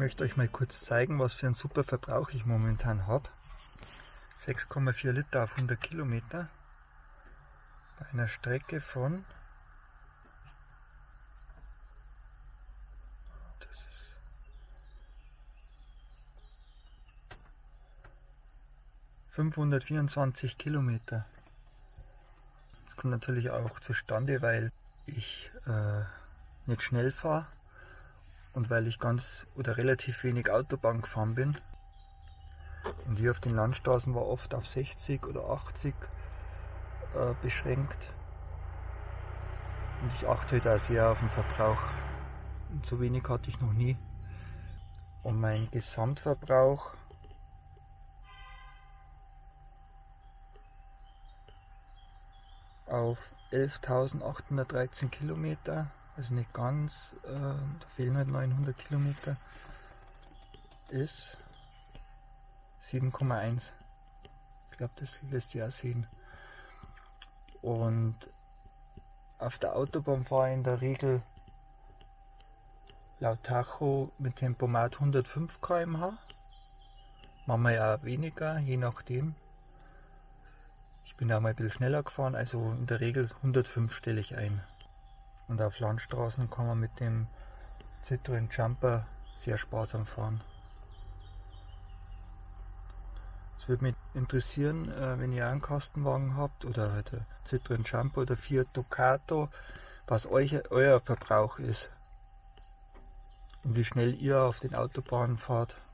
möchte euch mal kurz zeigen, was für einen super Verbrauch ich momentan habe. 6,4 Liter auf 100 Kilometer bei einer Strecke von 524 Kilometer. Das kommt natürlich auch zustande, weil ich nicht schnell fahre und weil ich relativ wenig Autobahn gefahren bin. Und hier auf den Landstraßen war oft auf 60 oder 80 beschränkt. Und ich achte halt auch sehr auf den Verbrauch. Und so wenig hatte ich noch nie. Und mein Gesamtverbrauch auf 11.813 Kilometer, also nicht ganz, da fehlen halt 900 Kilometer, ist 7,1. Ich glaube, das lässt sich auch sehen. Und auf der Autobahn fahre ich in der Regel laut Tacho mit Tempomat 105 km/h. Manchmal ja weniger, je nachdem. Ich bin auch mal ein bisschen schneller gefahren, also in der Regel 105 stelle ich ein. Und auf Landstraßen kann man mit dem Citroën Jumper sehr sparsam fahren. Es würde mich interessieren, wenn ihr einen Kastenwagen habt oder halt ein Citroën Jumper oder Fiat Ducato, was euer Verbrauch ist und wie schnell ihr auf den Autobahnen fahrt.